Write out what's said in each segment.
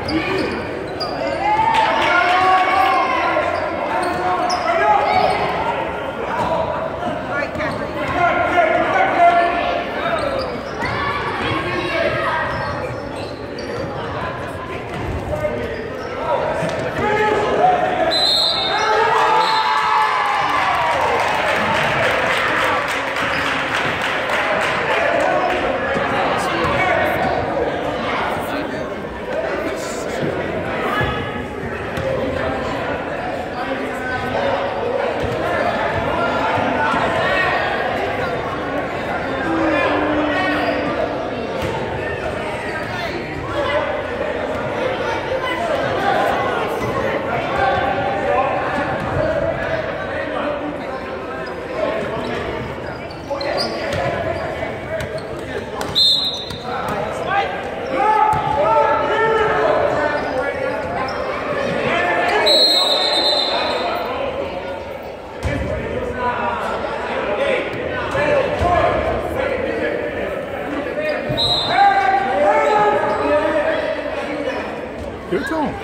Give it to him.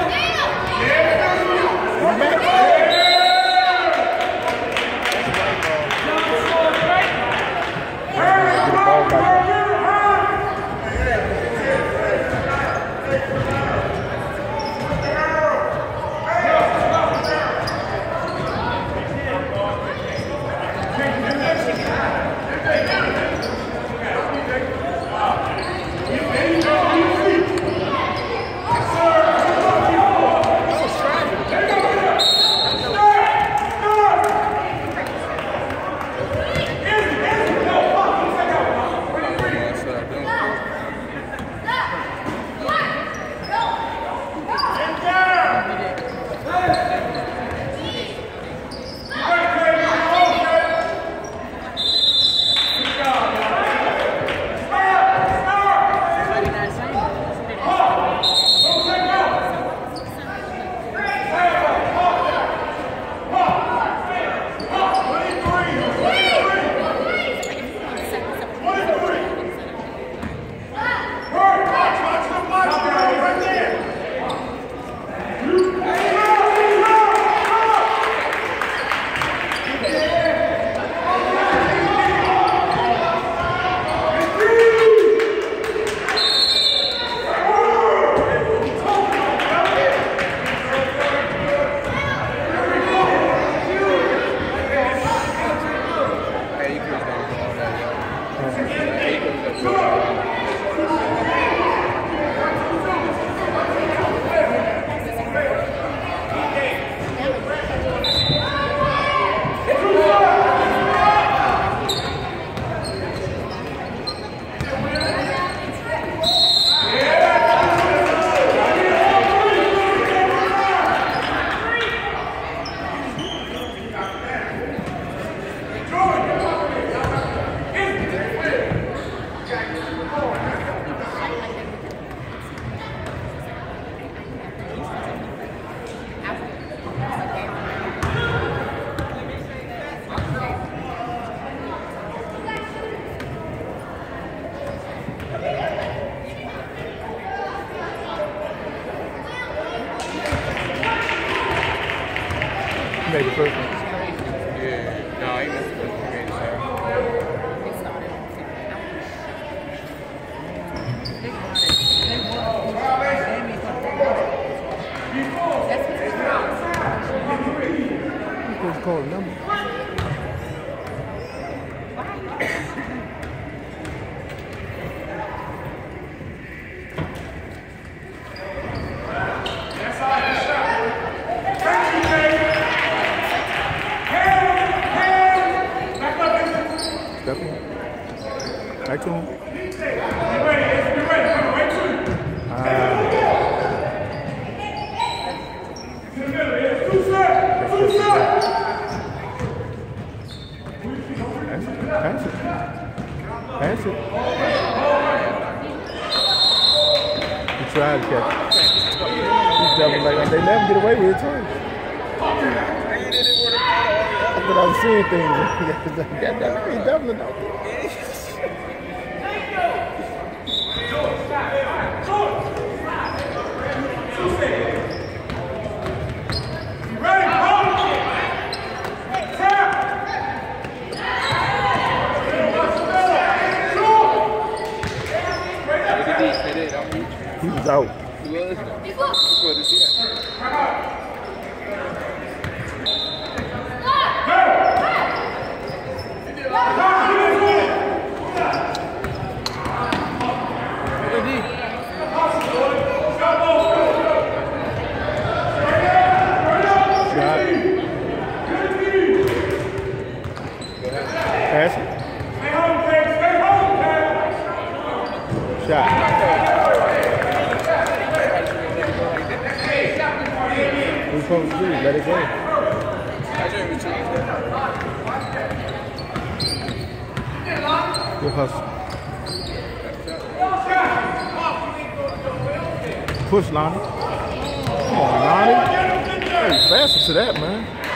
Made the first one. Yeah, no, I ain't missed the first It's called a number. Back to him. Pass it. Pass it. He tried to catch it. He's jumping like they never get away with it twice. I thought I was seeing things. He's doubling out there. out. He was. Just wanted to see that. Pass it. Shot. What you supposed to do? Let it go. Good hustle. Push, Lonnie. Come on, Lonnie. Hey, faster to that, man.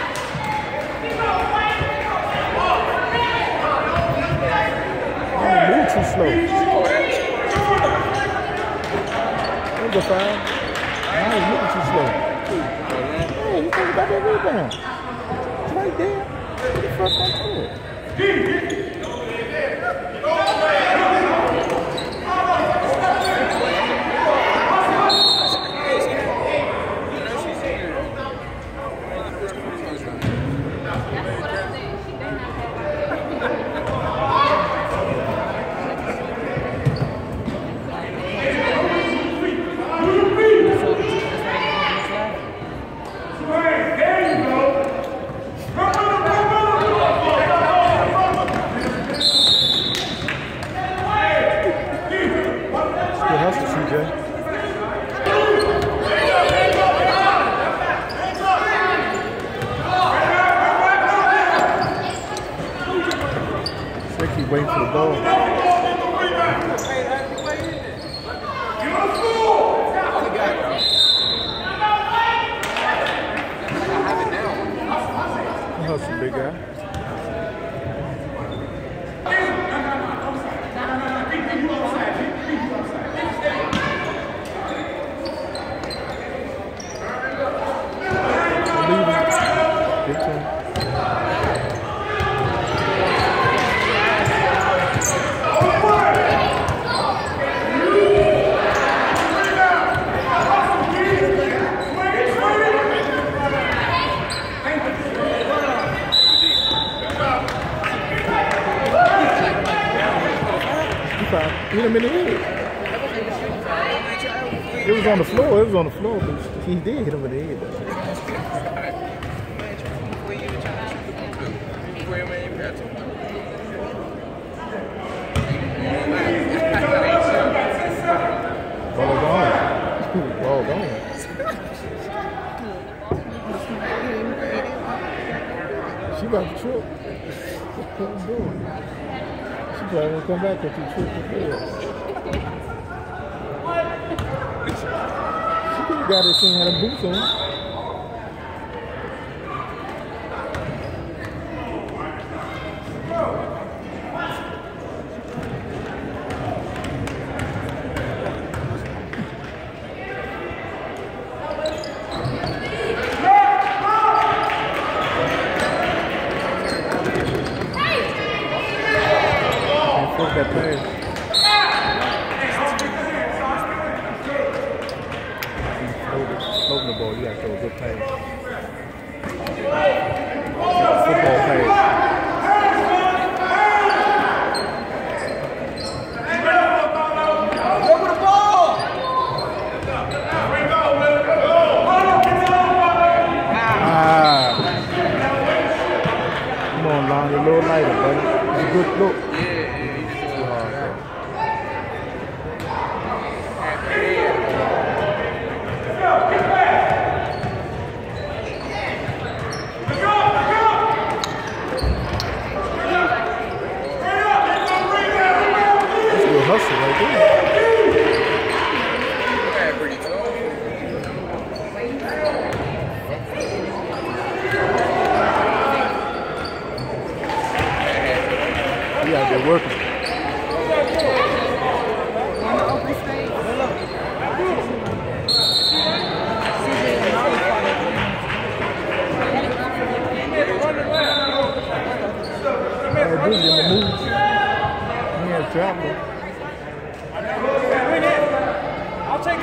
Move too slow. That's a foul. Now he's moving too slow. Hey, he thinking about that rebound. It's right there. What the fuck on to it? Waiting for the ball. Hustle, big guy. Good turn. Hit him in the head. It was on the floor. It was on the floor, but he did hit him in the head. Ball gone. Ball gone. She about to trip. What are you doing? She probably won't come back if you trip the field. She could have got it saying had a boots on. That play. Floating the ball, you gotta throw a good pass. Football pass. Go with the ball! Come on, Lonnie, a little lighter, buddy. It's a good look. Hustle right there. You gotta get working. I'll take